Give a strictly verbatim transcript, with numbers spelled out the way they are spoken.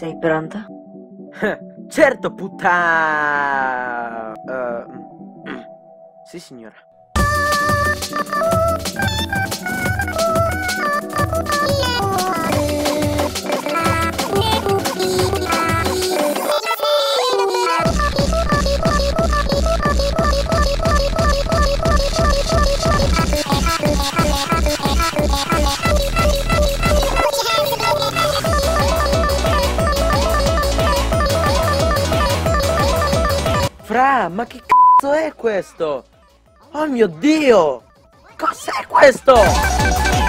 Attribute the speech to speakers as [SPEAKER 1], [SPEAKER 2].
[SPEAKER 1] Sei pronta?
[SPEAKER 2] Certo, puttana. Uh, mm. Sì, signora. Fra, ma che cazzo è questo? Oh mio Dio! Cos'è questo?